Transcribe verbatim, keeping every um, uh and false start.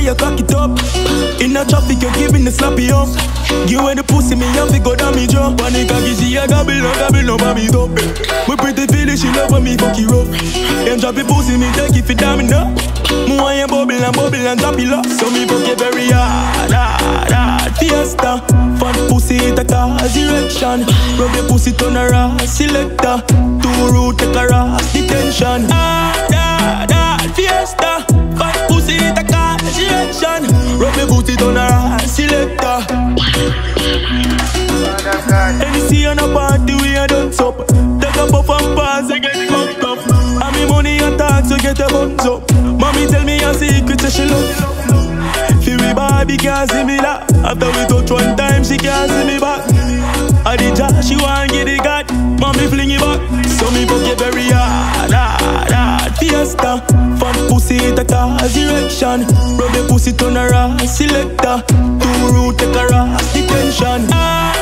you cock it up. In a traffic, you giving the slappy up. You when the pussy me have to go down me jump. Panic a she a gobble, no gobble, no baby up. We pretty feeling she love when me fuck you up. Them drop the pussy me take it for damn enough. Me want you bubble and bubble and drop it up. So me fuck you very hard, hard, hard. Fiesta, fat pussy it a cause erection. Rub your pussy turn around, selector. Two root take a ras, detention. Hard, hard, hard. Fiesta, fat pussy it a cause erection. Rub your pussy turn around, selector. Anything on a party we a done up. Take a puff and pass and get fucked up. And me money and tax so get a buns up. Mommy tell me a secret so she love. Feel me Barbie can't see me that. After we touch one time she can't see me back. I did just she want get the god. Mommy fling it back. So me fuck you very hard, hard, hard. Fiesta, fat pussy it a cause erection. Rub your pussy turn around, selector. Two root take a ras, detention.